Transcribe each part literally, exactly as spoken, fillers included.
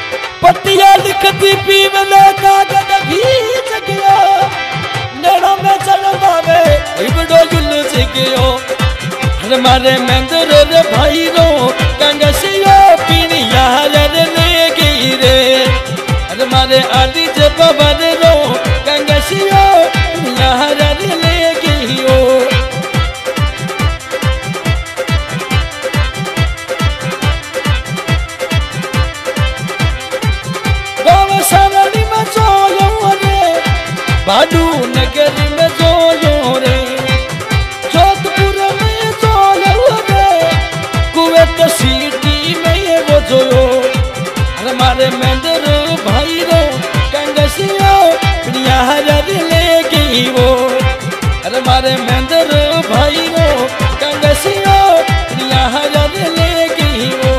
पतिया लिखती पीवले कागज भीज गयो नैना में चलवा वे इबड़ो जुलूस गयो हर मारे मेंदर रे भाई रो कंगसियो पीनिया रे ले गई रे हर मारे आदि जब बन रो कंगसियो पीनिया रे ले गई हो गौशाली में जोयो रे बाडू नगर में जोयो रे जोधपुर में जोयो रे कुवैत सिटी में वो जोयो हमारे मेंदर भाई रो कंगसियो पिया ले गई वो हमारे मेंदर भाई रो कंगसियो पिया ले गई वो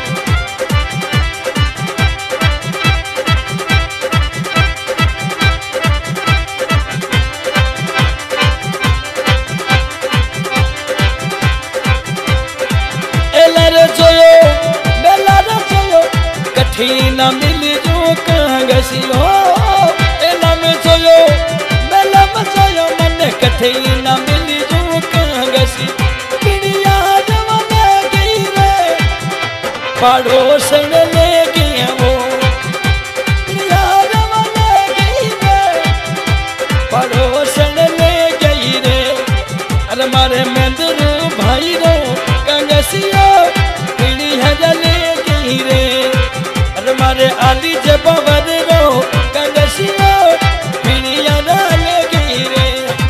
न मिल जो कंगसियो एला में जोयो मेला मचायो मन कथे न मिल जो कंगसी पिड़िया जवा में गई रे पड़ोसन ले गई वो पिड़िया जवा में गई रे पड़ोसन ले गई रे अरे मारे मेंदर भाई रो कंगसियो पिड़िया ले गई रे मारे आली जब बन रो कंगसियो पिड़िया ले गई रे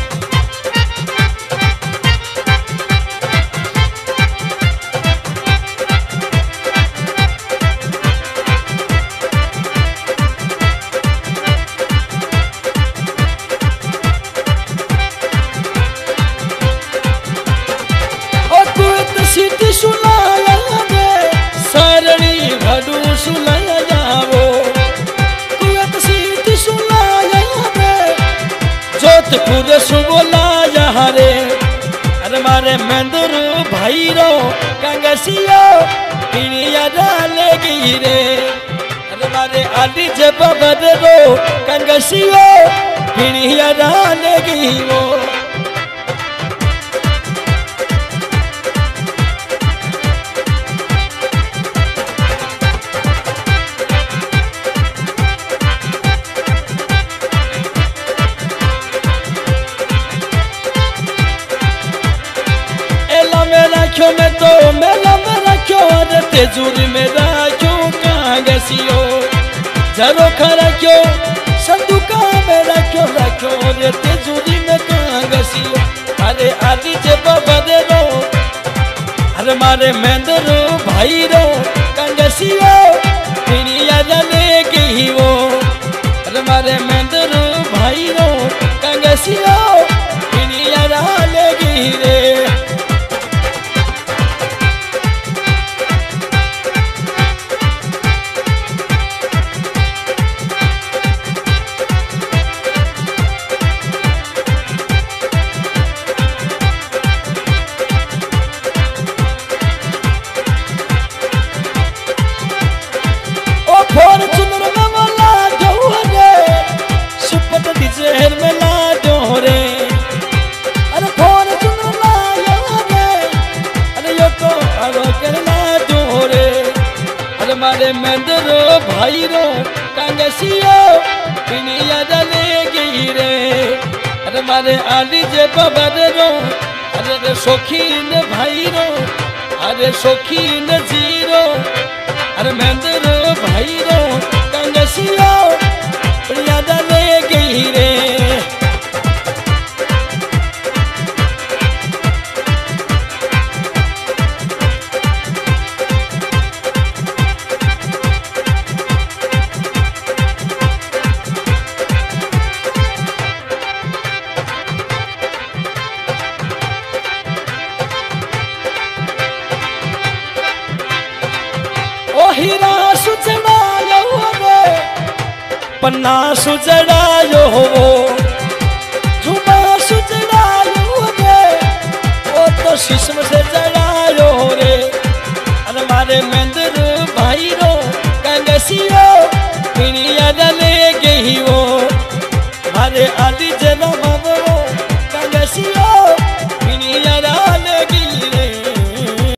ओ तू सीटी सुनाया रे सरणी भडू सुनाया जोधपुर सुबोला रे अरे मारे मेंदर भाई रो कंगसियो पिड़िया ले गई रे अरे मारे आदि जब बन रो कंगसियो पिड़िया ले गई वो रखो में तो मेला में रखो अरे तेजूरी में रखो कंगसियो जरो खा रखो संदूका में रखो रखो अरे तेजूरी में कंगसियो अरे आदि जब बन रो अरे मारे मेंदर भाई रो कंगसियो पिड़िया ले गई वो अरे मारे मेंदर भाई रो कंगसियो पिड़िया ले गई रे मारे मेंदर भाई रो कंगसियो पिड़िया ले गई रे अरे मारे आली जब बन रो अरे शौकीन भाई रो अरे शौकीन जीरो अरे मेंदर भाई रो कंगसियो पिड़िया ले गई रे हीरा सुजड़ायो रे पन्ना सुजड़ायो झुमा सुजड़ायो रे वो तो शीशम से जड़ायो रे अरे मारे मेंदर भाई रो कंगसियो ए आदि जना मावो कांगसियो मिनियारा